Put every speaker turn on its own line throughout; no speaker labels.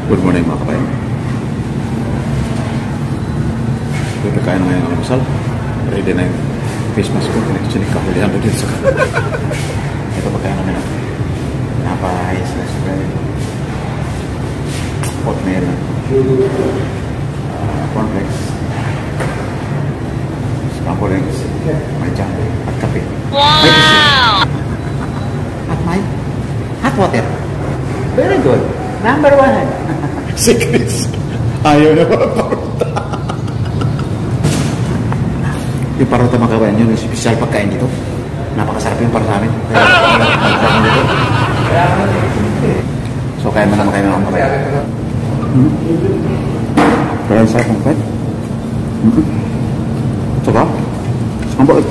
Good morning mga kabayan. Kakain na ngayon ng almusal. Ready na yung face mask ko. Actually, kahulihan ko dito sa ito pagkain namin na napay, slash bread, oatmeal, cornflakes, scrambled eggs, may jam, at kape. Wow! At may hot water. Very good. Number 1. Si Chris. Ayaw na mga paruta. Yung paruta mga kabayan, yun yung special pagkain dito. Napakasarap yung para sa amin. So kaya mo naman kayo mga kabayan. Kaya sarap ng pet. Sarap. Ang bakit?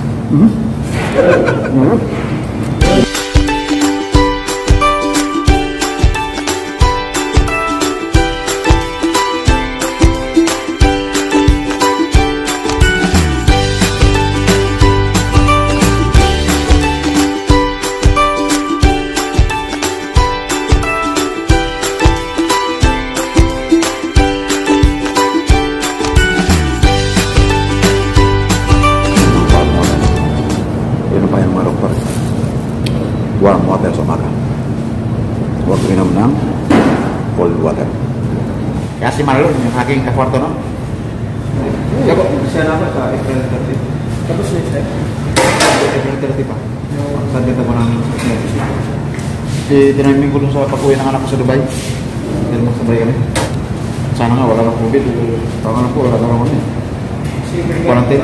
Warm water sa umaga. Huwag inom ng cold water. Kasi malulog yung aking kakwarto, no? Siya po, siya naman sa April 30. Tapos next time? April 30 pa. Saan dito mo ng tinaming ko dun sa pag-uwi ng anak ko sa Dubai. Dahil magsabay kami. Sana nga, wala lang COVID. Tama na po, wala lang kami. Quarantine.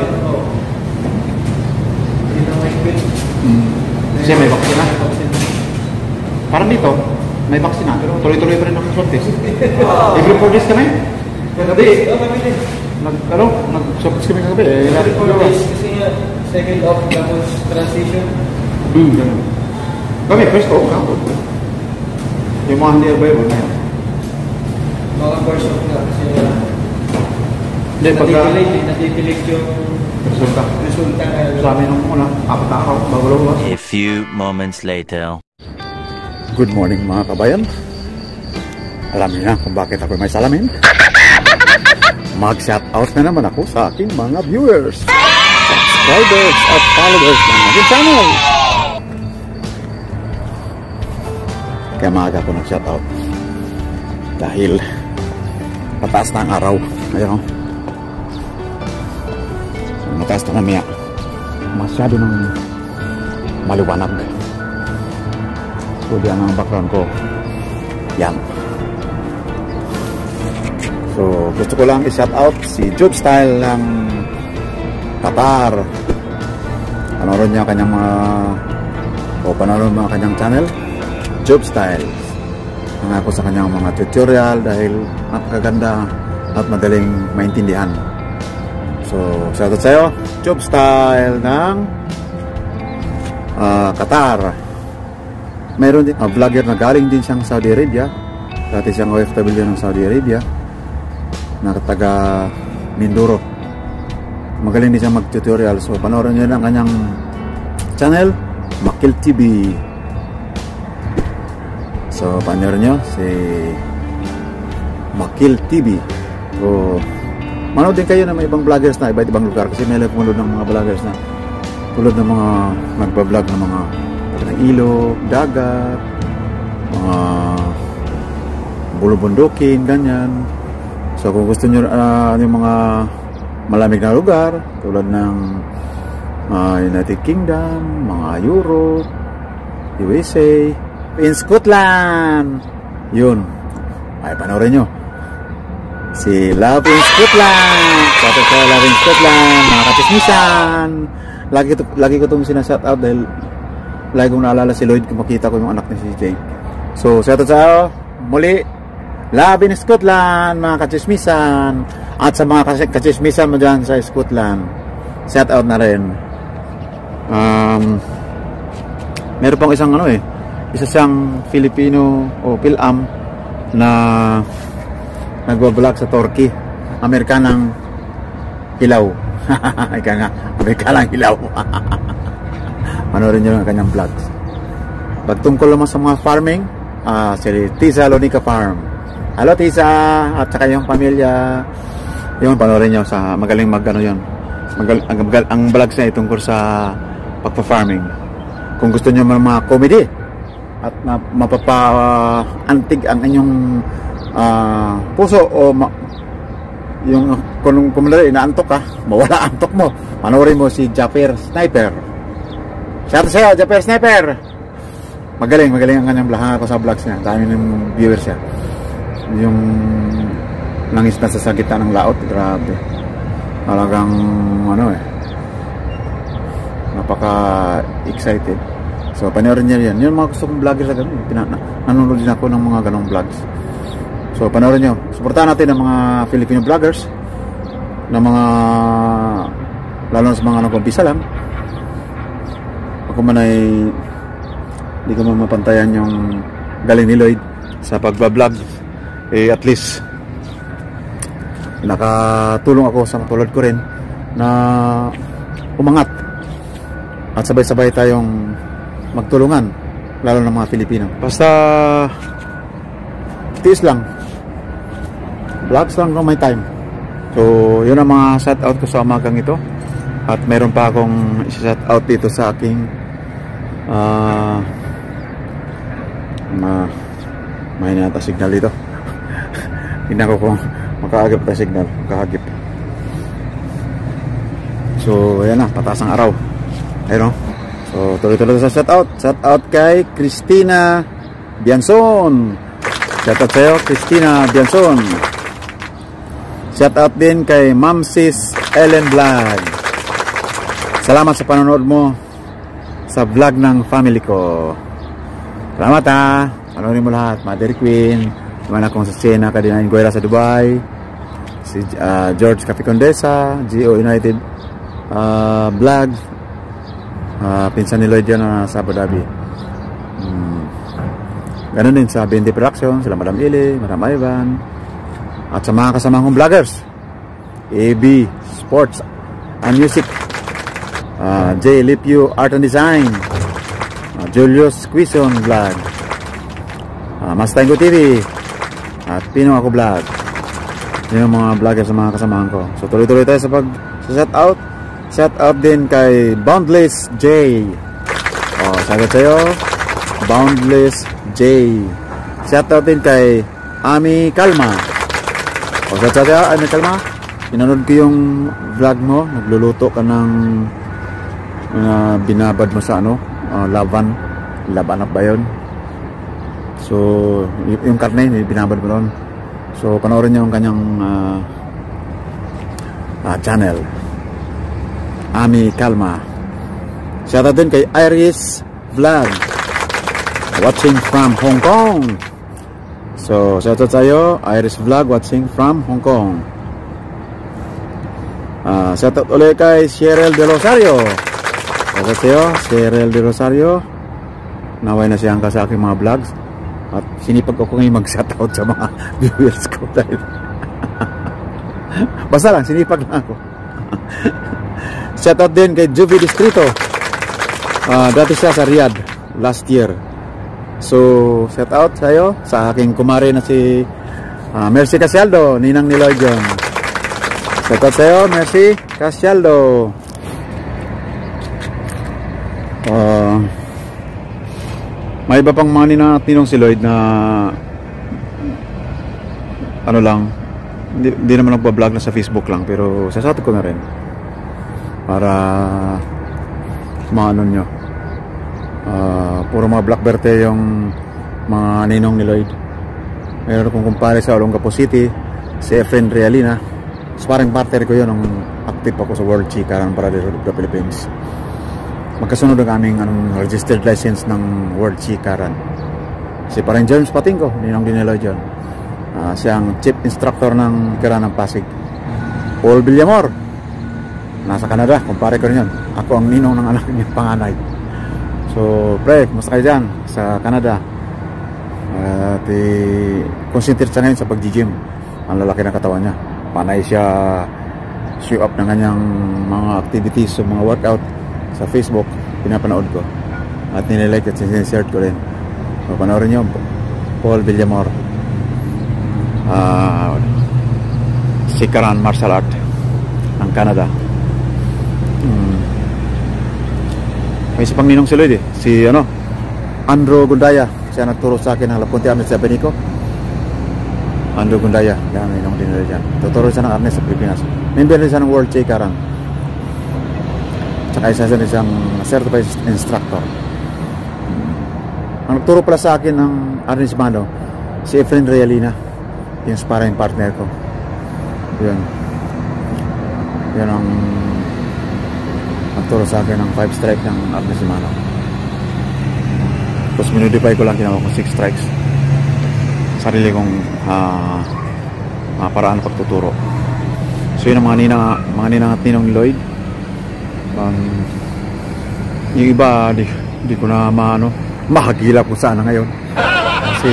Kasi may vaksina. Parang dito, may vaksina. Pero tuloy-tuloy pa rin ang swab test. Every 4 days kami. Kagabi. Nag-swab test kami kagabi. Every 4 days. Kasi second of tapos transition. Kami, first off. Yung mga hindi available na yan. Mga first off na. Kasi natitilate yung resulta sa amin nung una, apat na araw bago lumabas.
A few moments later.
Good morning mga kabayan. Alam niyo na kung bakit ako may salamin. Mag-shoutout na naman ako sa aking mga viewers, subscribers at followers ng aking channel. Kaya maaga ako nag-shoutout dahil pataas na ang araw. Ayun o, mataas na kami, masyado ng maliwanag. So diyan ang background ko, yan. So gusto ko lang i-shout out si Job Style ng Qatar. Panorin niya kanyang panorin mga kanyang channel, Job Style. Nangako sa kanyang mga tutorial dahil napakaganda at madaling maintindihan. So, shoutout sa'yo, Job Style ng Qatar. Mayroon din vlogger na galing din siyang Saudi Arabia. Dati siyang OFW ng Saudi Arabia na taga Mindoro. Magaling din siyang mag-tutorial. So, panoorin niyo lang kanyang channel, Makil TV. So, panoorin niyo si Makil TV. So, manood din kayo ng mga ibang vloggers na iba't ibang lugar kasi may nagmulod ng mga vloggers na tulad ng mga nagbablog ng mga ilog, dagat, mga bulubundukin, ganyan. So kung gusto nyo yung mga malamig na lugar tulad ng United Kingdom, mga Europe, USA, in Scotland, yun, ay panoorin nyo si Love in Scotland. Shout out sa Love in Scotland, mga katismisan. Lagi ko itong sinashout out dahil lagi kong naalala si Lloyd kung makita ko yung anak ni si Jake. So shout out sa muli, Love in Scotland, mga katismisan. At sa mga katismisan mo dyan sa Scotland, shout out na rin. Meron pang isang isa siyang Filipino o Pilam na nagbablog sa Turkey, Amerikanang hilaw. Ika nga, Amerikanang hilaw. Manorin nyo ang kanyang vlogs. Pagtungkol naman sa mga farming, si Tisa Lonica Farm. Hello Tisa at saka yung pamilya. Yung panoorin nyo sa magaling mag-ano yun. Ang vlog niya ay tungkol sa pagpa-farming. Kung gusto nyo mga comedy at mapapa-antig ang inyong puso o yung kung inaantok ka, mawala antok mo, panoorin mo si Japper Sniper. Shout out sa'yo, Japper Sniper. Magaling ang kanyang vlog. Ako sa vlogs niya, dami ng viewers siya. Yung langis na sa gitna ng laot, grabe. Talagang napaka excited. So panoorin niya yan. Yung mga gusto kong vlogger sa ganun, nanonood din ako ng mga ganong vlogs. So panoorin nyo, suportahan natin ang mga Filipino vloggers na mga lalo na sa mga nag-umpisa lang. Ako man ay hindi ko mapantayan yung galing ni Lloyd sa pagbablog. At least nakatulong ako sa tulad ko rin na umangat at sabay-sabay tayong magtulungan, lalo ng mga Filipino. Basta tiis lang, vlogs lang kung may time. So yun ang mga shout out ko sa umagang ito. At meron pa akong shout out dito sa aking may nata signal dito. Tingnan ko kung makaagip na signal, makahagip. So ayan na, pataas ang araw. Ayun o. So tuloy-tuloy sa shout out. Shout out kay Christina Bianson. Shout out sa'yo, Christina Bianson. Shout out din kay Ma'am Sis Ellen Vlog. Salamat sa panonood mo sa vlog ng family ko. Salamat ha. Panoodin mo lahat. Mother Queen, naman akong sa Siena, Kadinain Guerra sa Dubai, si George Cafe Condesa, GO United Vlog, pinsan ni Lloyd yan sa Abu Dhabi. Ganun din sa BND Production, sila Madam Ili, Madam Ivan, at sa mga kasama kong vloggers, AB Sports and Music, J. Lipiu Art and Design, Julius Quison Vlog, Mastango TV, at Pino Ako Vlog. Yun yung mga vloggers sa mga kasamahan ko. So tuloy-tuloy tayo sa shout out. Shout out din kay Boundless J. Sagot sa'yo, Boundless J. Shout out din kay Ami Kalma. Shout out sa'yo, Ami Kalma. Pinanood ko yung vlog mo. Nagluluto ka ng binabad mo sa laban ba yun? So yung karne binabad mo doon. So panoorin niyo yung kanyang channel, Ami Kalma. Shout out din kay Iris Vlog, watching from Hong Kong. So shout out sa'yo, Iris Vlog, watching from Hong Kong. Shout out ulit kay Cheryl De Rosario. Shout out sa'yo, Cheryl De Rosario. Naway na siyang ka sa aking mga vlogs. At sinipag ko ngayon mag-shoutout sa mga viewers ko dahil basta lang, sinipag lang ako. Shoutout din kay Juvie Distrito. Dati siya sa Riyadh last year. So shoutout sa'yo, sa aking kumare na si Mercy Casialdo, ninang ni Lloyd John. Shoutout sa'yo, Mercy Casialdo. May iba pang mga tinong si Lloyd na hindi naman nagpa-vlog na sa Facebook lang, pero sasabi ko na rin para maano nyo. Puro mga black berte yung mga ninong ni Lloyd. Meron akong kumpare sa Olongapo City, si Efren Realina. So parang partner ko yun nung active ako sa World Chikaran para sa Philippines. Magkasunod ang aming registered license ng World Chikaran. Si parang James Patinko, ninong din ni Lloyd yun. Siya ang chief instructor ng Chikaran ng Pasig. Paul Villamor, nasa Canada, kumpare ko rin yun. Ako ang ninong ng anak niya panganay. So pre, kumusta kayo dyan sa Canada? At concentrate siya ngayon sa pag-gym. Ang lalaki ng katawan niya. Panay siya show up ng kanyang mga activities, so mga workout sa Facebook, pinapanood ko at nililike at sinishare ko rin. So panoorin nyo, Paul Villamor. Kikaran Martial Art ng Canada. May isa pang ninong si Lloyd si Andrew Gundaya, siya nagturo sa akin ng Lapunti Arnes sa Benico. Andrew Gundaya, yan ninong din nila dyan. Tuturo siya ng Arnes sa Pilipinas. Member rin siya ng World Kikaran. Tsaka isa siya isang certified instructor. Ang nagturo pala sa akin ng Arnes Mano, si Efren Realina, yung sparring partner ko. Yan ang nagturo sa akin ng 5 strike ng Arnes Mano. Tapos minodify ko lang, ginawa ko 6 strikes. Sarili kong paraan ng pagtuturo. So yun ang mga ninang at ninong ni Lloyd. Yung iba di ko na mahagilap kung saan na ngayon. Kasi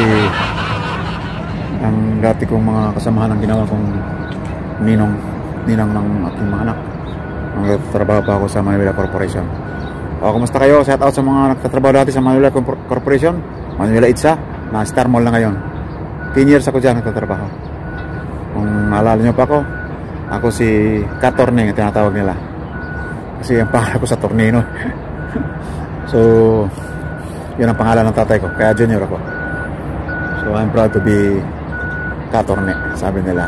ang dati kong mga kasamahan ang ginawa kong ninang ng aking mga anak. Nagtatrabaho pa ako sa Manuela Corporation. Kumusta kayo? Shout out sa mga nagtatrabaho dati sa Manuela Corporation. Manuela Itza, na Star Mall na ngayon. 10 years ako dyan nagtatrabaho. Kung maalala nyo pa ako si Katorning ang tinatawag nila. Kasi ang pangalan ko sa Tornino. So yun ang pangalan ng tatay ko, kaya junior ako. So I'm proud to be Katorne, sabi nila.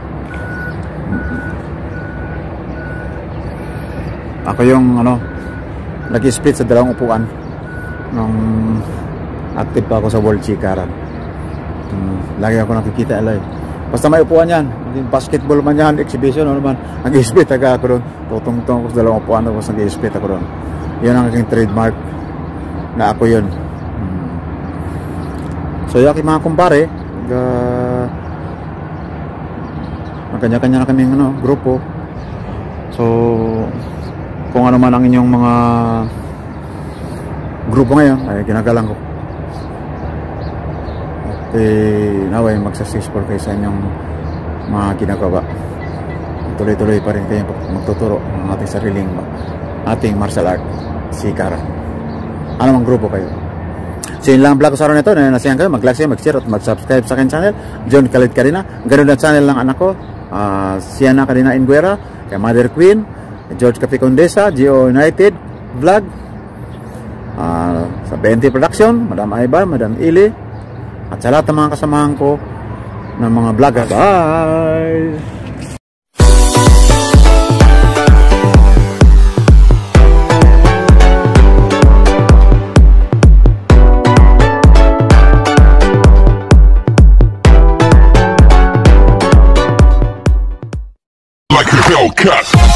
Ako yung nag-split sa 2 upuan nung active pa ako sa World Kikaran. Lagi ako nakikita basta may upuan yan, basketball man yan, exhibition naman, nag-split ako doon. Tutong-tong ko sa 2 upuan, tapos nag-split ako doon. Yun ang aking trademark na ako yun. So yung aking mga kumpare, magkanya-kanya na kaming grupo. So kung ano man ang inyong mga grupo ngayon ay ginagalang ko. At naway magsa-successful kayo sa inyong mga ginagawa. Tuloy-tuloy pa rin kayo magtuturo ng ating ating martial art, Kikaran. Ano mang grupo kayo. So yun lang ang vlog ko sa araw nito. Nasiyan kayo, mag-like kayo, mag-share at mag-subscribe sa akin channel, John Khalid Carina. Ganun na channel ng anak ko, Siana Carina Inguera, kay Mother Queen, George Cafe Condesa, Geo United Vlog, sa BNT Production, Madam Aiba, Madam Ili, at sa lahat ng mga kasamahan ko ng mga vlogger. Bye!
Like a Hellcat.